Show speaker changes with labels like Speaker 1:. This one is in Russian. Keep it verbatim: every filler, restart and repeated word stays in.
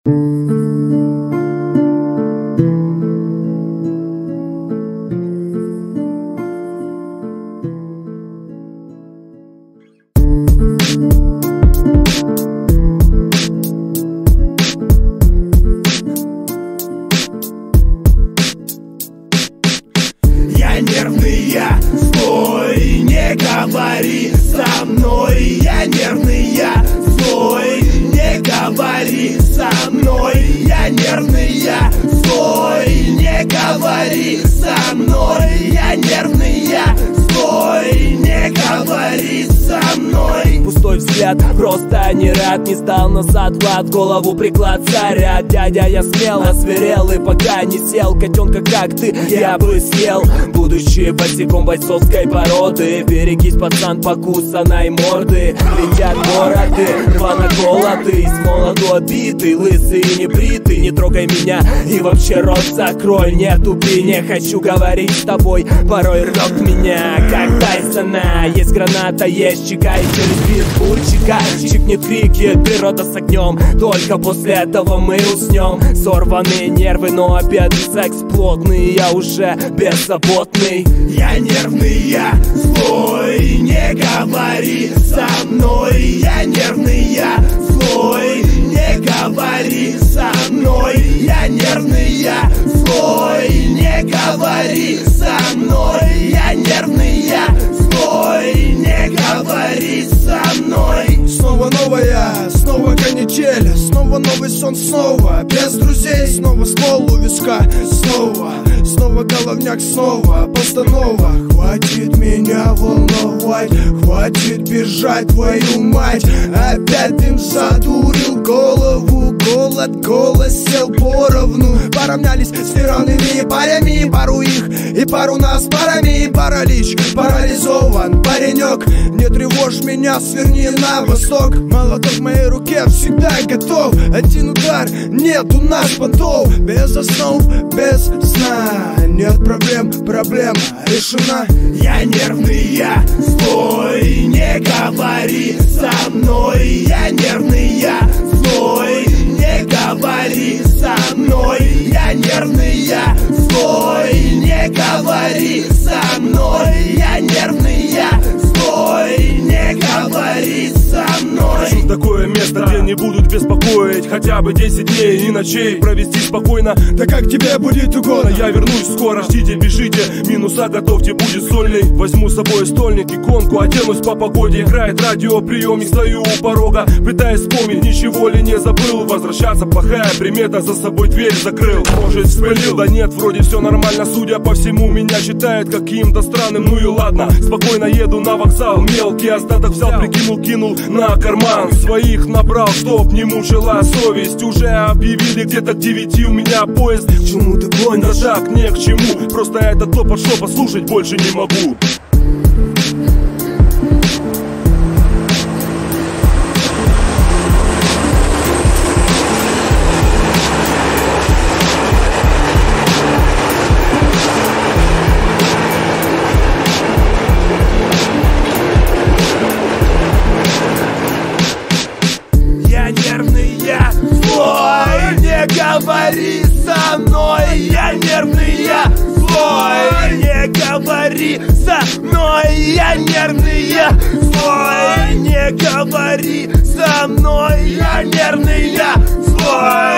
Speaker 1: Я нервный, я, стой, не говори со мной. Я нервный, я, стой, не говори со мной. Я нервный, я, стой, не говори со мной. Я нервный, я, стой, не говори со мной.
Speaker 2: Пустой взгляд, просто не рад. Не стал назад, Влад, голову приклад царя. Дядя, я смело зверел и пока не сел. Котенка, как ты, я бы съел. Будучи босиком бойцовской породы, берегись, пацан, покусанной морды. Летят городы, рвано колоты, из молоду отбитый, лысый и небритый. Не трогай меня и вообще рот закрой. Не тупи, не хочу говорить с тобой. Порой рвет меня, как Тайсона. Есть граната, есть чека, и через бурчика чикнет крики, природа с огнем. Только после этого мы уснем. Сорванные нервы, но опять секс плотный. Я уже беззаботный.
Speaker 1: Я нервный, я, злой, не говори со мной. Я нервный, я, злой, не говори со мной. Я нервный, я, злой, не говори со мной. Я нервный, я, злой, не говори со мной.
Speaker 3: Снова новая, снова канитель, снова новый сон, снова без друзей, снова ствол у виска, снова, снова головняк, снова постанова. Хватит меня волновать, хватит бежать, твою мать. Опять дым задурил голову, голод, голос сел поровну. Поравнялись с неравными парями, пару их и пару нас парами. Паралич, парализован паренек, не тревожь меня, сверни на восток. Молоток в моей руке всегда готов. Один удар, нет у нас понтов. Без основ, без сна, нет проблем, проблема решена.
Speaker 1: Я нервный, я, стой, не говори со мной. Я нервный, я, стой, не говори со мной. Я нервный, я, стой, не говори со мной. Я нервный, я, стой, не говори со мной.
Speaker 4: Хочу в такое место, где не будут беспокоить. Хотя бы десять дней и ночей провести спокойно.
Speaker 3: Да как тебе будет угодно.
Speaker 4: Я вернусь скоро, ждите, бежите. Минуса готовьте, будет сольный. Возьму с собой стольник, иконку, оденусь по погоде. Играет радиоприемник, стою у порога, пытаясь вспомнить, ничего ли не забыл. Возвращаться плохая примета, за собой дверь закрыл. Может, вспылил, да нет, вроде все нормально. Судя по всему, меня считают каким-то странным. Ну и ладно, спокойно еду на вокзал. Мелкий остаток взял, прикинул, кинул на карман. Своих набрал, чтоб не мучила совесть. Уже объявили где-то к девяти у меня поезд. К чему ты гонишь? Да так, не к чему. Просто этот топот, что послушать больше не могу.
Speaker 1: Я нервный, я, злой, не говори со мной. Я нервный, я, злой, не говори со мной. Я нервный, я, злой, не говори со мной. Я нервный, я, злой.